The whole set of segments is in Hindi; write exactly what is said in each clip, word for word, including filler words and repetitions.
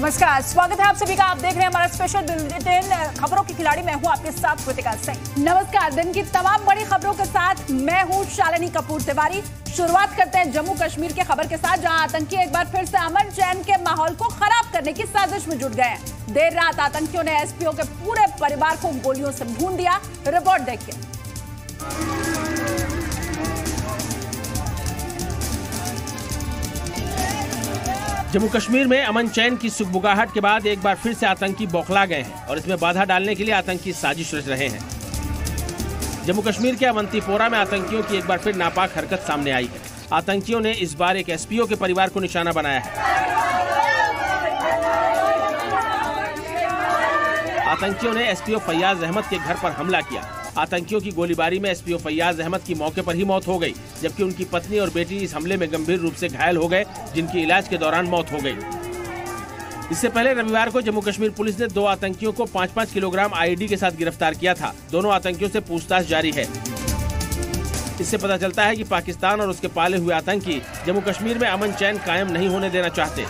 नमस्कार, स्वागत है आप सभी का। आप देख रहे हैं हमारा स्पेशल बुलेटिन खबरों की खिलाड़ी। मैं हूं आपके साथ कृतिका सिंह। नमस्कार, दिन की तमाम बड़ी खबरों के साथ मैं हूं शालिनी कपूर तिवारी। शुरुआत करते हैं जम्मू कश्मीर के खबर के साथ, जहां आतंकी एक बार फिर से अमन चैन के माहौल को खराब करने की साजिश में जुट गए हैं। देर रात आतंकियों ने एसपीओ के पूरे परिवार को गोलियों से भून दिया। रिपोर्ट देखिए। जम्मू कश्मीर में अमन चैन की सुगबुगाहट के बाद एक बार फिर से आतंकी बौखला गए हैं और इसमें बाधा डालने के लिए आतंकी साजिश रच रहे हैं। जम्मू कश्मीर के अवंतीपोरा में आतंकियों की एक बार फिर नापाक हरकत सामने आई है। आतंकियों ने इस बार एक एसपीओ के परिवार को निशाना बनाया है। आतंकियों ने एसपीओ फैयाज अहमद के घर पर हमला किया। आतंकियों की गोलीबारी में एसपीओ फैयाज अहमद की मौके पर ही मौत हो गई, जबकि उनकी पत्नी और बेटी इस हमले में गंभीर रूप से घायल हो गए, जिनकी इलाज के दौरान मौत हो गई। इससे पहले रविवार को जम्मू कश्मीर पुलिस ने दो आतंकियों को पाँच पाँच किलोग्राम आईईडी के साथ गिरफ्तार किया था। दोनों आतंकियों से पूछताछ जारी है। इससे पता चलता है कि पाकिस्तान और उसके पाले हुए आतंकी जम्मू कश्मीर में अमन चैन कायम नहीं होने देना चाहते।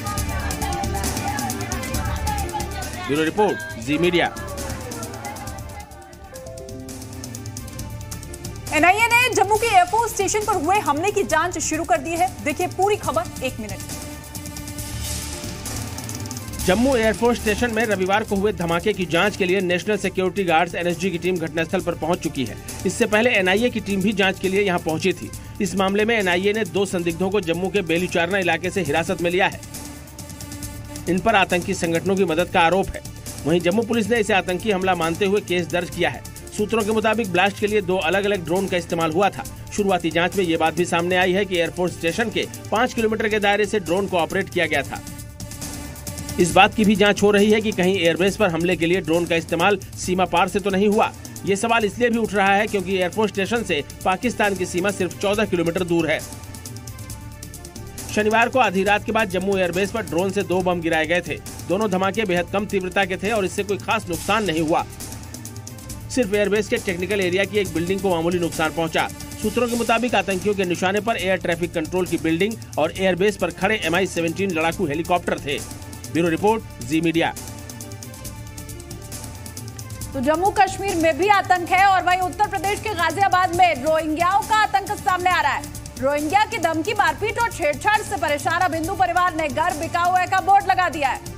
Bureau report, Zee media. NIA ने जम्मू के एयरफोर्स स्टेशन पर हुए हमले की जांच शुरू कर दी है। देखिए पूरी खबर एक मिनट। जम्मू एयरफोर्स स्टेशन में रविवार को हुए धमाके की जांच के लिए नेशनल सिक्योरिटी गार्ड्स एनएसजी की टीम घटनास्थल पर पहुंच चुकी है। इससे पहले एनआईए की टीम भी जांच के लिए यहां पहुंची थी। इस मामले में एनआईए ने दो संदिग्धों को जम्मू के बेलीचारना इलाके से हिरासत में लिया है। इन पर आतंकी संगठनों की मदद का आरोप है। वहीं जम्मू पुलिस ने इसे आतंकी हमला मानते हुए केस दर्ज किया है। सूत्रों के मुताबिक ब्लास्ट के लिए दो अलग अलग ड्रोन का इस्तेमाल हुआ था। शुरुआती जांच में ये बात भी सामने आई है कि एयरफोर्स स्टेशन के पाँच किलोमीटर के दायरे से ड्रोन को ऑपरेट किया गया था। इस बात की भी जांच हो रही है कि कहीं एयरबेस पर हमले के लिए ड्रोन का इस्तेमाल सीमा पार से तो नहीं हुआ। ये सवाल इसलिए भी उठ रहा है क्योंकि एयरफोर्स स्टेशन से पाकिस्तान की सीमा सिर्फ चौदह किलोमीटर दूर है। शनिवार को आधी रात के बाद जम्मू एयरबेस पर ड्रोन से दो बम गिराए गए थे। दोनों धमाके बेहद कम तीव्रता के थे और इससे कोई खास नुकसान नहीं हुआ। सिर्फ एयरबेस के टेक्निकल एरिया की एक बिल्डिंग को मामूली नुकसान पहुंचा। सूत्रों के मुताबिक आतंकियों के निशाने पर एयर ट्रैफिक कंट्रोल की बिल्डिंग और एयरबेस पर खड़े एम आई सेवनटीन लड़ाकू हेलीकॉप्टर थे। Bureau report, Zee media. तो जम्मू कश्मीर में भी आतंक है और वहीं उत्तर प्रदेश के गाजियाबाद में रोहिंग्याओं का आतंक सामने आ रहा है। रोहिंग्या की धमकी, मारपीट और छेड़छाड़ से परेशान अब हिंदू परिवार ने घर बिकाऊ है का बोर्ड लगा दिया है।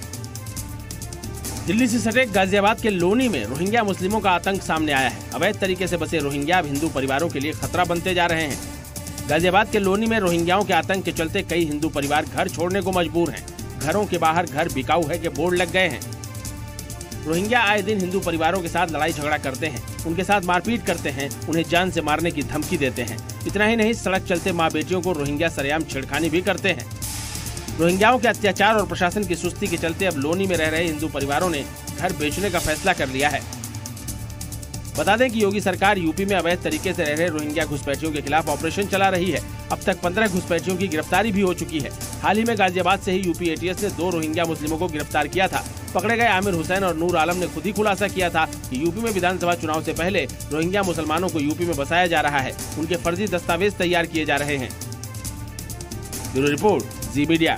दिल्ली से सटे गाजियाबाद के लोनी में रोहिंग्या मुस्लिमों का आतंक सामने आया है। अवैध तरीके से बसे रोहिंग्या अब हिंदू परिवारों के लिए खतरा बनते जा रहे हैं। गाजियाबाद के लोनी में रोहिंग्याओं के आतंक के चलते कई हिंदू परिवार घर छोड़ने को मजबूर हैं। घरों के बाहर घर बिकाऊ है के बोर्ड लग गए हैं। रोहिंग्या आए दिन हिंदू परिवारों के साथ लड़ाई झगड़ा करते हैं, उनके साथ मारपीट करते हैं, उन्हें जान से मारने की धमकी देते हैं। इतना ही नहीं, सड़क चलते माँ बेटियों को रोहिंग्या सरेआम छेड़खानी भी करते हैं। रोहिंग्याओं के अत्याचार और प्रशासन की सुस्ती के चलते अब लोनी में रह रहे हिंदू परिवारों ने घर बेचने का फैसला कर लिया है। बता दें कि योगी सरकार यूपी में अवैध तरीके से रह रहे रोहिंग्या घुसपैठियों के खिलाफ ऑपरेशन चला रही है। अब तक पंद्रह घुसपैठियों की गिरफ्तारी भी हो चुकी है। हाल ही में गाजियाबाद से ही यूपी एटीएस ने दो रोहिंग्या मुस्लिमों को गिरफ्तार किया था। पकड़े गए आमिर हुसैन और नूर आलम ने खुद ही खुलासा किया था कि यूपी में विधानसभा चुनाव से पहले रोहिंग्या मुसलमानों को यूपी में बसाया जा रहा है। उनके फर्जी दस्तावेज तैयार किए जा रहे हैं। Bureau report, Zee media.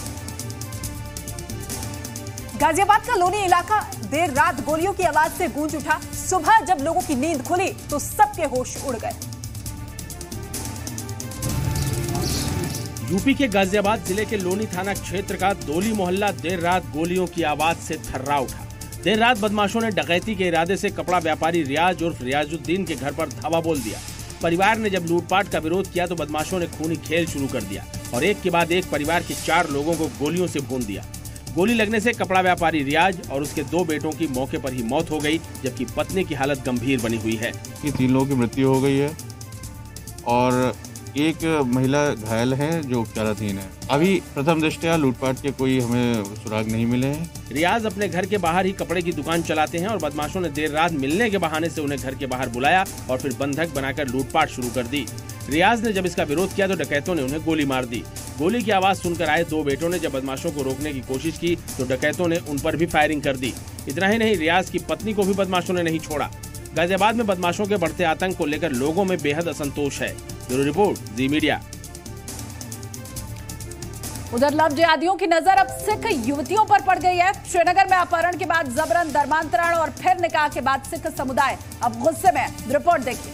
Ghaziabad का लोनी इलाका देर रात गोलियों की आवाज से गूंज उठा। सुबह जब लोगों की नींद खुली तो सबके होश उड़ गए। यूपी के गाजियाबाद जिले के लोनी थाना क्षेत्र का दोली मोहल्ला देर रात गोलियों की आवाज से थर्रा उठा। देर रात बदमाशों ने डकैती के इरादे से कपड़ा व्यापारी रियाज उर्फ रियाजुद्दीन के घर पर धावा बोल दिया। परिवार ने जब लूटपाट का विरोध किया तो बदमाशों ने खूनी खेल शुरू कर दिया और एक के बाद एक परिवार के चार लोगों को गोलियों से भून दिया। गोली लगने से कपड़ा व्यापारी रियाज और उसके दो बेटों की मौके पर ही मौत हो गई, जबकि पत्नी की हालत गंभीर बनी हुई है। तीन लोगों की मृत्यु हो गई है और एक महिला घायल है जो उपचाराधीन है। अभी प्रथम दृष्टया लूटपाट के कोई हमें सुराग नहीं मिले हैं। रियाज अपने घर के बाहर ही कपड़े की दुकान चलाते हैं और बदमाशों ने देर रात मिलने के बहाने से उन्हें घर के बाहर बुलाया और फिर बंधक बनाकर लूटपाट शुरू कर दी। रियाज ने जब इसका विरोध किया तो डकैतों ने उन्हें गोली मार दी। गोली की आवाज सुनकर आए दो बेटों ने जब बदमाशों को रोकने की कोशिश की तो डकैतों ने उन पर भी फायरिंग कर दी। इतना ही नहीं, रियाज की पत्नी को भी बदमाशों ने नहीं छोड़ा। गाजियाबाद में बदमाशों के बढ़ते आतंक को लेकर लोगों में बेहद असंतोष है। Bureau report, Zee media. उधर लव जिहादियों की नजर अब सिख युवतियों पर पड़ गई है। श्रीनगर में अपहरण के बाद जबरन धर्मांतरण और फिर निकाह के बाद सिख समुदाय अब गुस्से में है। रिपोर्ट देखिए।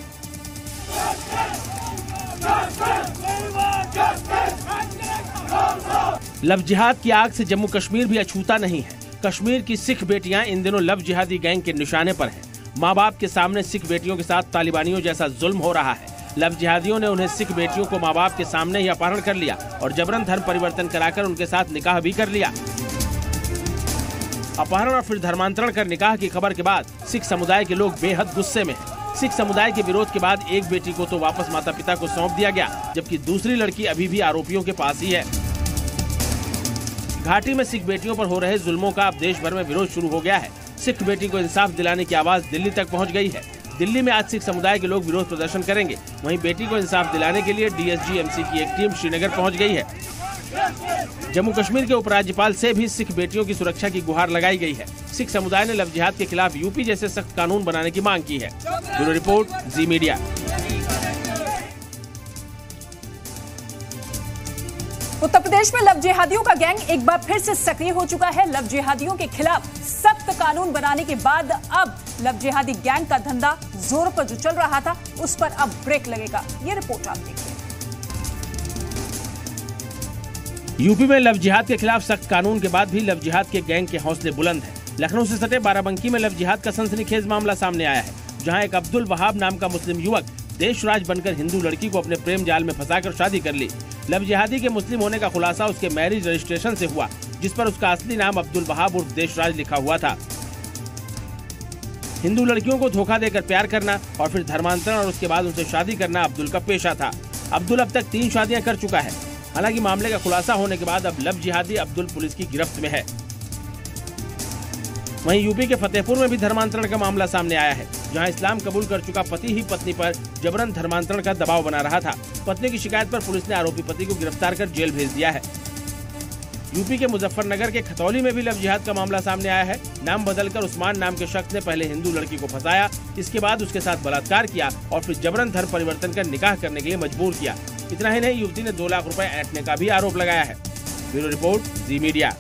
लव जिहाद की आग से जम्मू कश्मीर भी अछूता नहीं है। कश्मीर की सिख बेटियां इन दिनों लव जिहादी गैंग के निशाने पर हैं। माँ बाप के सामने सिख बेटियों के साथ तालिबानियों जैसा जुल्म हो रहा है। लव जिहादियों ने उन्हें सिख बेटियों को माँ बाप के सामने ही अपहरण कर लिया और जबरन धर्म परिवर्तन कराकर उनके साथ निकाह भी कर लिया। अपहरण और फिर धर्मांतरण कर निकाह की खबर के बाद सिख समुदाय के लोग बेहद गुस्से में हैं। सिख समुदाय के विरोध के बाद एक बेटी को तो वापस माता पिता को सौंप दिया गया, जबकि दूसरी लड़की अभी भी आरोपियों के पास ही है। घाटी में सिख बेटियों पर हो रहे जुल्मों का अब देश भर में विरोध शुरू हो गया है। सिख बेटी को इंसाफ दिलाने की आवाज दिल्ली तक पहुंच गई है। दिल्ली में आज सिख समुदाय के लोग विरोध प्रदर्शन करेंगे। वहीं बेटी को इंसाफ दिलाने के लिए डीएसजी-एमसी की एक टीम श्रीनगर पहुंच गई है। जम्मू कश्मीर के उपराज्यपाल से भी सिख बेटियों की सुरक्षा की गुहार लगाई गई है। सिख समुदाय ने लव जिहाद के खिलाफ यूपी जैसे सख्त कानून बनाने की मांग की है। Bureau report, Zee media. Uttar Pradesh में लव जिहादियों का गैंग एक बार फिर से सक्रिय हो चुका है। लव जिहादियों के खिलाफ सख्त कानून बनाने के बाद अब लव जिहादी गैंग का धंधा जोरों पर जो चल रहा था उस पर अब ब्रेक लगेगा। ये रिपोर्ट आप देखिए। यूपी में लव जिहाद के खिलाफ सख्त कानून के बाद भी लव जिहाद के गैंग के हौसले बुलंद हैं। लखनऊ से सटे बाराबंकी में लव जिहाद का सनसनीखेज मामला सामने आया है, जहां एक अब्दुल वहाब नाम का मुस्लिम युवक देशराज बनकर हिंदू लड़की को अपने प्रेम जाल में फंसाकर शादी कर ली। लव जिहादी के मुस्लिम होने का खुलासा उसके मैरिज रजिस्ट्रेशन से हुआ, जिस पर उसका असली नाम अब्दुल वहाब उर्फ देशराज लिखा हुआ था। हिंदू लड़कियों को धोखा देकर प्यार करना और फिर धर्मांतरण और उसके बाद उनसे शादी करना अब्दुल का पेशा था। अब्दुल अब तक तीन शादियां कर चुका है। हालांकि मामले का खुलासा होने के बाद अब लव जिहादी अब्दुल पुलिस की गिरफ्त में है। वहीं यूपी के फतेहपुर में भी धर्मांतरण का मामला सामने आया है, जहां इस्लाम कबूल कर चुका पति ही पत्नी पर जबरन धर्मांतरण का दबाव बना रहा था। पत्नी की शिकायत पर पुलिस ने आरोपी पति को गिरफ्तार कर जेल भेज दिया है। यूपी के मुजफ्फरनगर के खतौली में भी लव जिहाद का मामला सामने आया है। नाम बदलकर उस्मान नाम के शख्स ने पहले हिंदू लड़की को फंसाया, इसके बाद उसके साथ बलात्कार किया और फिर जबरन धर्म परिवर्तन कर निकाह करने के लिए मजबूर किया। इतना ही नहीं, युवती ने दो लाख रुपए ऐंठने का भी आरोप लगाया है। Bureau report, Zee media.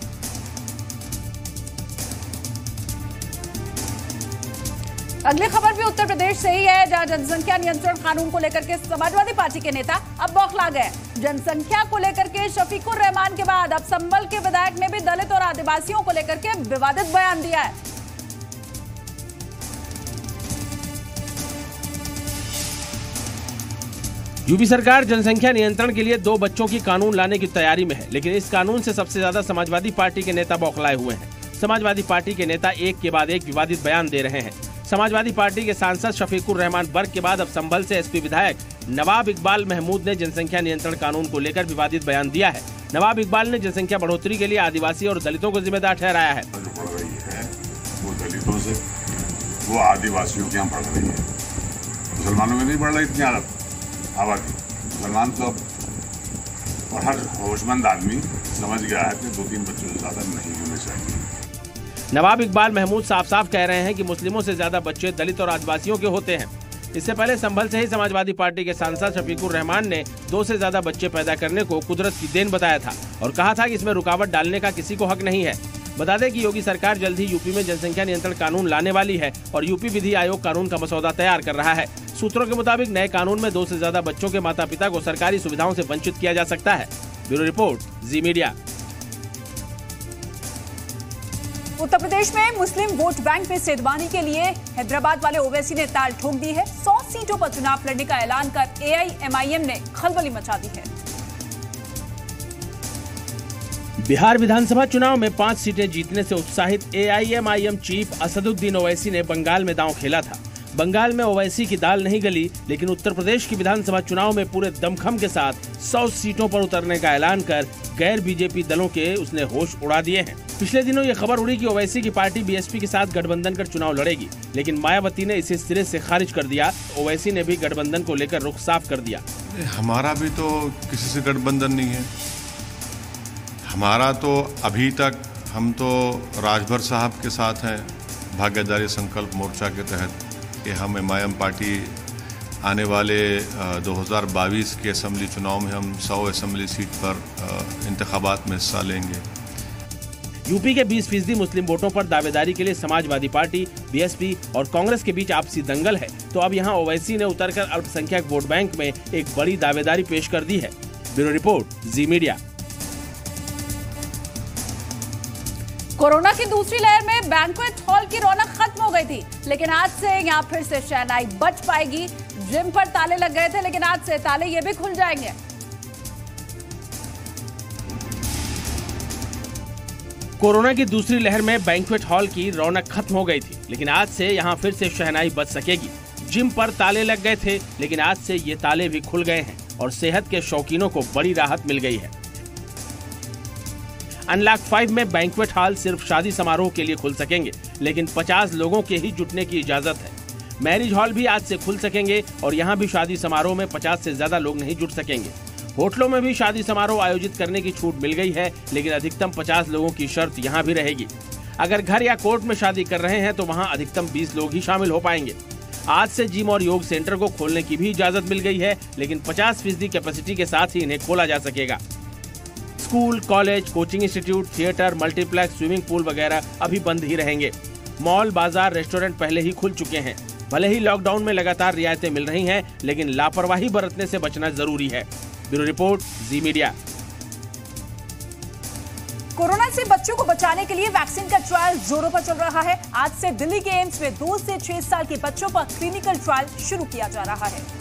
अगली खबर भी उत्तर प्रदेश से ही है, जहां जनसंख्या नियंत्रण कानून को लेकर के समाजवादी पार्टी के नेता अब बौखला गए। जनसंख्या को लेकर के शफीकुर रहमान के बाद अब संभल के विधायक ने भी दलित और आदिवासियों को लेकर के विवादित बयान दिया है। यूपी सरकार जनसंख्या नियंत्रण के लिए दो बच्चों की कानून लाने की तैयारी में है, लेकिन इस कानून से सबसे ज्यादा समाजवादी पार्टी के नेता बौखलाए हुए हैं। समाजवादी पार्टी के नेता एक के बाद एक विवादित बयान दे रहे हैं। समाजवादी पार्टी के सांसद शफीकुर रहमान बर्क के बाद अब संभल से एसपी विधायक नवाब इकबाल महमूद ने जनसंख्या नियंत्रण कानून को लेकर विवादित बयान दिया है। नवाब इकबाल ने जनसंख्या बढ़ोतरी के लिए आदिवासी और दलितों को जिम्मेदार ठहराया है। जो बढ़ रही है वो दलितों से, वो आदिवासियों के यहाँ बढ़ रही है। मुसलमानों में नहीं बढ़ रही इतनी आबादी। मुसलमान तो अब और हर होशमंद आदमी समझ गया है कि दो तीन बच्चों से ज्यादा नहीं होने चाहिए। नवाब इकबाल महमूद साफ साफ कह रहे हैं कि मुस्लिमों से ज्यादा बच्चे दलित और आदिवासियों के होते हैं। इससे पहले संभल से ही समाजवादी पार्टी के सांसद शफीकुर रहमान ने दो से ज्यादा बच्चे पैदा करने को कुदरत की देन बताया था और कहा था कि इसमें रुकावट डालने का किसी को हक नहीं है। बता दें कि योगी सरकार जल्द ही यूपी में जनसंख्या नियंत्रण कानून लाने वाली है और यूपी विधि आयोग कानून का मसौदा तैयार कर रहा है। सूत्रों के मुताबिक नए कानून में दो से ज्यादा बच्चों के माता पिता को सरकारी सुविधाओं से वंचित किया जा सकता है। Bureau report, Zee media. Uttar Pradesh में मुस्लिम वोट बैंक में सेधवानी के लिए हैदराबाद वाले ओवैसी ने ताल ठोक दी है। सौ सीटों पर चुनाव लड़ने का ऐलान कर एआईएमआईएम ने खलबली मचा दी है। बिहार विधानसभा चुनाव में पांच सीटें जीतने से उत्साहित एआईएमआईएम चीफ असदुद्दीन ओवैसी ने बंगाल में दांव खेला था। बंगाल में ओवैसी की दाल नहीं गली, लेकिन उत्तर प्रदेश की विधानसभा चुनाव में पूरे दमखम के साथ सौ सीटों पर उतरने का ऐलान कर गैर बीजेपी दलों के उसने होश उड़ा दिए हैं। पिछले दिनों ये खबर उड़ी कि ओवैसी की पार्टी बीएसपी के साथ गठबंधन कर चुनाव लड़ेगी, लेकिन मायावती ने इसे सिरे से खारिज कर दिया। ओवैसी ने भी गठबंधन को लेकर रुख साफ कर दिया। हमारा भी तो किसी से गठबंधन नहीं है। हमारा तो अभी तक हम तो राजभर साहब के साथ हैं भाग्यदारी संकल्प मोर्चा के तहत कि हम एमआईएम पार्टी आने वाले दो हज़ार बाईस के असम्बली चुनाव में हम सौ असम्बली सीट पर इंतखाबात में हिस्सा लेंगे। यूपी के बीस फीसदी मुस्लिम वोटों पर दावेदारी के लिए समाजवादी पार्टी, बीएसपी और कांग्रेस के बीच आपसी दंगल है, तो अब यहां ओवैसी ने उतरकर अल्पसंख्यक वोट बैंक में एक बड़ी दावेदारी पेश कर दी है। Bureau report, Zee media. Corona की दूसरी लहर में बैंक्वेट हॉल की रौनक खत्म हो गई थी, लेकिन आज से यहाँ फिर से शहनाई बच पाएगी। जिम पर ताले लग गए थे, लेकिन आज से ताले ये भी खुल जाएंगे। कोरोना की दूसरी लहर में बैंक्वेट हॉल की रौनक खत्म हो गई थी, लेकिन आज से यहाँ फिर से शहनाई बच सकेगी। जिम पर ताले लग गए थे, लेकिन आज से ये ताले भी खुल गए हैं और सेहत के शौकीनों को बड़ी राहत मिल गई है। अनलॉक फाइव में बैंक्वेट हॉल सिर्फ शादी समारोह के लिए खुल सकेंगे, लेकिन पचास लोगों के ही जुटने की इजाजत है। मैरिज हॉल भी आज से खुल सकेंगे और यहाँ भी शादी समारोह में पचास से ज्यादा लोग नहीं जुट सकेंगे। होटलों में भी शादी समारोह आयोजित करने की छूट मिल गई है, लेकिन अधिकतम पचास लोगों की शर्त यहाँ भी रहेगी। अगर घर या कोर्ट में शादी कर रहे हैं तो वहाँ अधिकतम बीस लोग ही शामिल हो पाएंगे। आज से जिम और योग सेंटर को खोलने की भी इजाजत मिल गई है, लेकिन पचास फीसदी कैपेसिटी के साथ ही इन्हें खोला जा सकेगा। School, college, coaching institute, theatre, multiplex, swimming pool वगैरह अभी बंद ही रहेंगे। मॉल, बाजार, रेस्टोरेंट पहले ही खुल चुके हैं। भले ही लॉकडाउन में लगातार रियायतें मिल रही हैं, लेकिन लापरवाही बरतने से बचना जरूरी है। Bureau report, Zee media. Corona से बच्चों को बचाने के लिए वैक्सीन का ट्रायल जोरों पर चल रहा है। आज से दिल्ली के एम्स में दो से छह साल के बच्चों पर क्लिनिकल ट्रायल शुरू किया जा रहा है।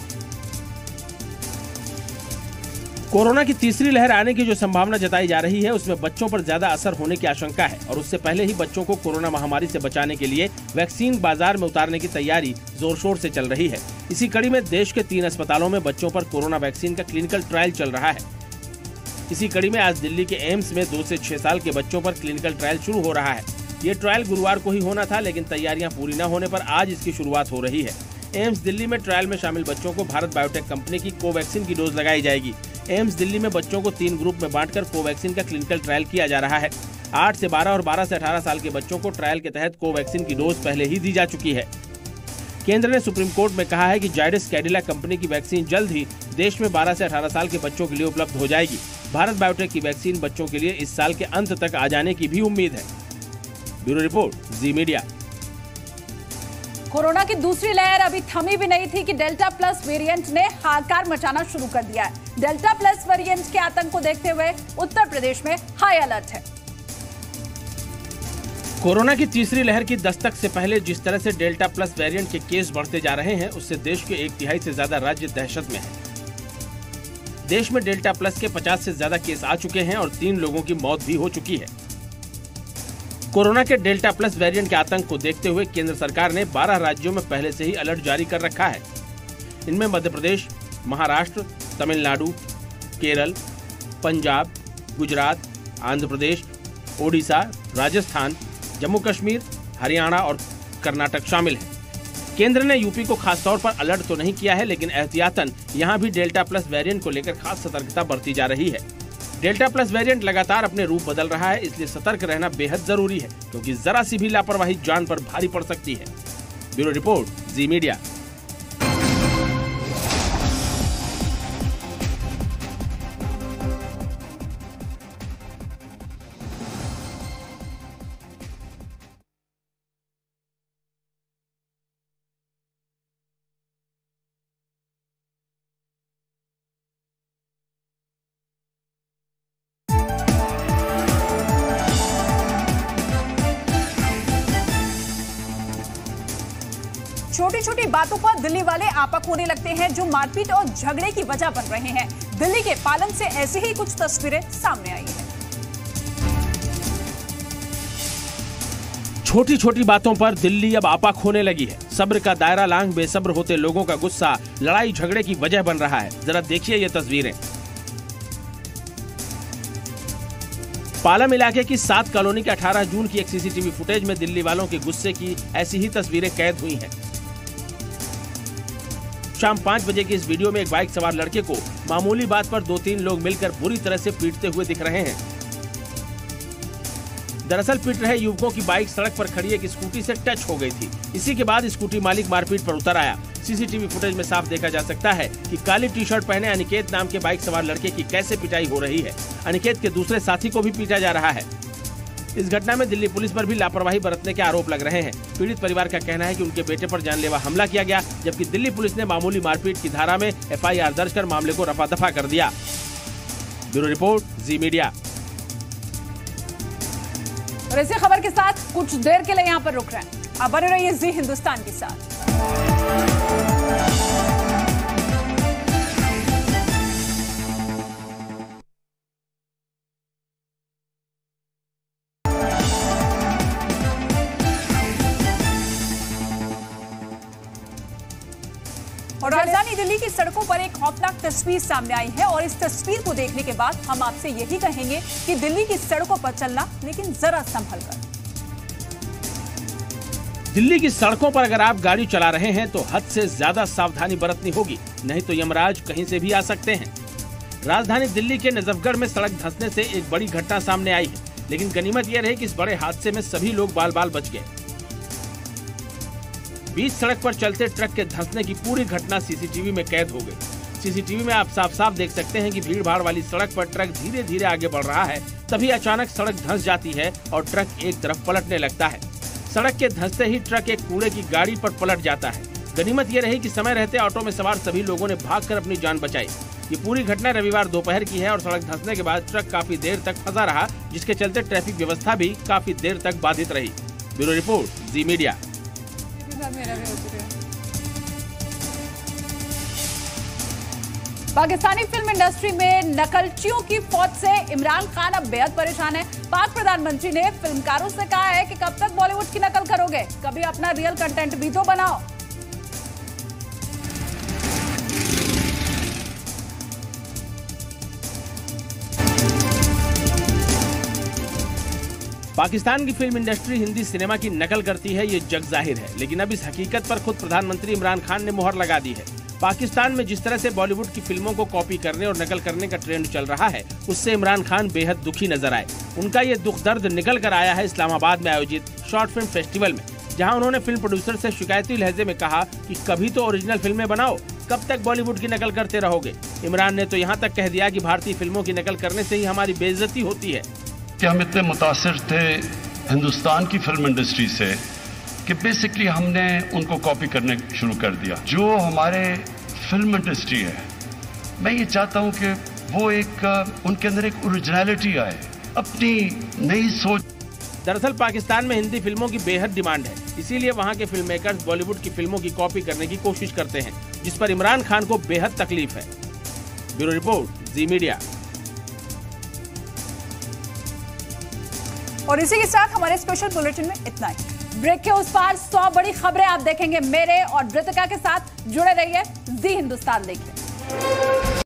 कोरोना की तीसरी लहर आने की जो संभावना जताई जा रही है, उसमें बच्चों पर ज्यादा असर होने की आशंका है और उससे पहले ही बच्चों को कोरोना महामारी से बचाने के लिए वैक्सीन बाजार में उतारने की तैयारी जोर शोर से चल रही है। इसी कड़ी में देश के तीन अस्पतालों में बच्चों पर कोरोना वैक्सीन का क्लिनिकल ट्रायल चल रहा है। इसी कड़ी में आज दिल्ली के एम्स में दो से छह साल के बच्चों पर क्लिनिकल ट्रायल शुरू हो रहा है। ये ट्रायल गुरुवार को ही होना था, लेकिन तैयारियां पूरी न होने पर आज इसकी शुरुआत हो रही है। एम्स दिल्ली में ट्रायल में शामिल बच्चों को भारत बायोटेक कंपनी की कोवैक्सीन की डोज लगाई जाएगी। एम्स दिल्ली में बच्चों को तीन ग्रुप में बांटकर कोवैक्सीन का क्लिनिकल ट्रायल किया जा रहा है। आठ से बारह और बारह से अठारह साल के बच्चों को ट्रायल के तहत कोवैक्सीन की डोज पहले ही दी जा चुकी है। केंद्र ने सुप्रीम कोर्ट में कहा है कि जायडस कैडिला कंपनी की वैक्सीन जल्द ही देश में बारह से अठारह साल के बच्चों के लिए उपलब्ध हो जाएगी। भारत बायोटेक की वैक्सीन बच्चों के लिए इस साल के अंत तक आ जाने की भी उम्मीद है। Bureau report, Zee media. Corona की दूसरी लहर अभी थमी भी नहीं थी कि डेल्टा प्लस वेरिएंट ने हाहाकार मचाना शुरू कर दिया है। डेल्टा प्लस वेरिएंट के आतंक को देखते हुए उत्तर प्रदेश में हाई अलर्ट है। कोरोना की तीसरी लहर की दस्तक से पहले जिस तरह से डेल्टा प्लस वेरिएंट के केस बढ़ते जा रहे हैं, उससे देश के एक तिहाई से ज्यादा राज्य दहशत में है। देश में डेल्टा प्लस के पचास से ज्यादा केस आ चुके हैं और तीन लोगों की मौत भी हो चुकी है। कोरोना के डेल्टा प्लस वेरिएंट के आतंक को देखते हुए केंद्र सरकार ने बारह राज्यों में पहले से ही अलर्ट जारी कर रखा है। इनमें मध्य प्रदेश, महाराष्ट्र, तमिलनाडु, केरल, पंजाब, गुजरात, आंध्र प्रदेश, ओडिशा, राजस्थान, जम्मू कश्मीर, हरियाणा और कर्नाटक शामिल है। केंद्र ने यूपी को खास तौर पर अलर्ट तो नहीं किया है, लेकिन एहतियातन यहां भी डेल्टा प्लस वेरिएंट को लेकर खास सतर्कता बरती जा रही है। डेल्टा प्लस वेरिएंट लगातार अपने रूप बदल रहा है, इसलिए सतर्क रहना बेहद जरूरी है, क्योंकि जरा सी भी लापरवाही जान पर भारी पड़ सकती है। Bureau report, Zee media. छोटी छोटी बातों पर दिल्ली वाले आपा होने लगते हैं, जो मारपीट और झगड़े की वजह बन रहे हैं। दिल्ली के पालन से ऐसी ही कुछ तस्वीरें सामने आई हैं। छोटी छोटी बातों पर दिल्ली अब आपा खोने लगी है। सब्र का दायरा लांघ बेसब्र होते लोगों का गुस्सा लड़ाई झगड़े की वजह बन रहा है। जरा देखिए ये तस्वीरें। पालम इलाके की सात कॉलोनी के अठारह जून की एक सीसीटीवी फुटेज में दिल्ली वालों के गुस्से की ऐसी ही तस्वीरें कैद हुई हैं। शाम पाँच बजे की इस वीडियो में एक बाइक सवार लड़के को मामूली बात पर दो तीन लोग मिलकर बुरी तरह से पीटते हुए दिख रहे हैं। दरअसल पीट रहे युवकों की बाइक सड़क पर खड़ी एक स्कूटी से टच हो गई थी। इसी के बाद स्कूटी मालिक मारपीट पर उतर आया। सीसीटीवी फुटेज में साफ देखा जा सकता है कि काली टी शर्ट पहने अनिकेत नाम के बाइक सवार लड़के की कैसे पिटाई हो रही है। अनिकेत के दूसरे साथी को भी पीटा जा रहा है। इस घटना में दिल्ली पुलिस पर भी लापरवाही बरतने के आरोप लग रहे हैं। पीड़ित परिवार का कहना है कि उनके बेटे पर जानलेवा हमला किया गया, जबकि दिल्ली पुलिस ने मामूली मारपीट की धारा में एफ आई आर दर्ज कर मामले को रफा दफा कर दिया। Bureau report, Zee media. और इसी खबर के साथ कुछ देर के लिए यहाँ पर रुक रहे हैं। आप बने रहिए जी हिंदुस्तान के साथ। और राजधानी दिल्ली की सड़कों पर एक खौफनाक तस्वीर सामने आई है और इस तस्वीर को देखने के बाद हम आपसे यही कहेंगे कि दिल्ली की सड़कों पर चलना लेकिन जरा संभल कर। दिल्ली की सड़कों पर अगर आप गाड़ी चला रहे हैं तो हद से ज्यादा सावधानी बरतनी होगी, नहीं तो यमराज कहीं से भी आ सकते हैं। राजधानी दिल्ली के नजफगढ़ में सड़क धंसने से एक बड़ी घटना सामने आई है, लेकिन गनीमत यह रही कि इस बड़े हादसे में सभी लोग बाल बाल बच गए। बीच सड़क पर चलते ट्रक के धंसने की पूरी घटना सीसीटीवी में कैद हो गई। सीसीटीवी में आप साफ साफ देख सकते हैं कि भीड़ भाड़ वाली सड़क पर ट्रक धीरे धीरे आगे बढ़ रहा है, तभी अचानक सड़क धंस जाती है और ट्रक एक तरफ पलटने लगता है। सड़क के धंसते ही ट्रक एक कूड़े की गाड़ी पर पलट जाता है। गनीमत यह रही कि समय रहते ऑटो में सवार सभी लोगों ने भागकर अपनी जान बचाई। ये पूरी घटना रविवार दोपहर की है और सड़क धंसने के बाद ट्रक काफी देर तक फंसा रहा, जिसके चलते ट्रैफिक व्यवस्था भी काफी देर तक बाधित रही। Bureau report, Zee media. Pakistani film industry में नकलचियों की फौज से इमरान खान अब बेहद परेशान है। पाक प्रधानमंत्री ने फिल्मकारों से कहा है कि कब तक बॉलीवुड की नकल करोगे, कभी अपना रियल कंटेंट भी तो बनाओ। पाकिस्तान की फिल्म इंडस्ट्री हिंदी सिनेमा की नकल करती है, ये जग जाहिर है, लेकिन अब इस हकीकत पर खुद प्रधानमंत्री इमरान खान ने मुहर लगा दी है। पाकिस्तान में जिस तरह से बॉलीवुड की फिल्मों को कॉपी करने और नकल करने का ट्रेंड चल रहा है, उससे इमरान खान बेहद दुखी नजर आए। उनका ये दुख दर्द निकल कर आया है इस्लामाबाद में आयोजित शॉर्ट फिल्म फेस्टिवल में, जहां उन्होंने फिल्म प्रोड्यूसर से शिकायती लहजे में कहा कि कभी तो ओरिजिनल फिल्में बनाओ, कब तक बॉलीवुड की नकल करते रहोगे। इमरान ने तो यहाँ तक कह दिया कि भारतीय फिल्मों की नकल करने से ही हमारी बेइज्जती होती है। कि हम इतने मुतासिर थे हिंदुस्तान की फिल्म इंडस्ट्री से कि बेसिकली हमने उनको कॉपी करने शुरू कर दिया। जो हमारे फिल्म इंडस्ट्री है, मैं ये चाहता हूं कि वो एक उनके अंदर एक ओरिजिनलिटी आए, अपनी नई सोच। दरअसल पाकिस्तान में हिंदी फिल्मों की बेहद डिमांड है, इसीलिए वहाँ के फिल्म मेकर्स बॉलीवुड की फिल्मों की कॉपी करने की कोशिश करते हैं, जिस पर इमरान खान को बेहद तकलीफ है। Bureau report, Zee media. और इसी के साथ हमारे स्पेशल बुलेटिन में इतना ही। ब्रेक के उस पार सौ बड़ी खबरें आप देखेंगे मेरे और वृतिका के साथ। जुड़े रहिए, जी हिंदुस्तान देखिए।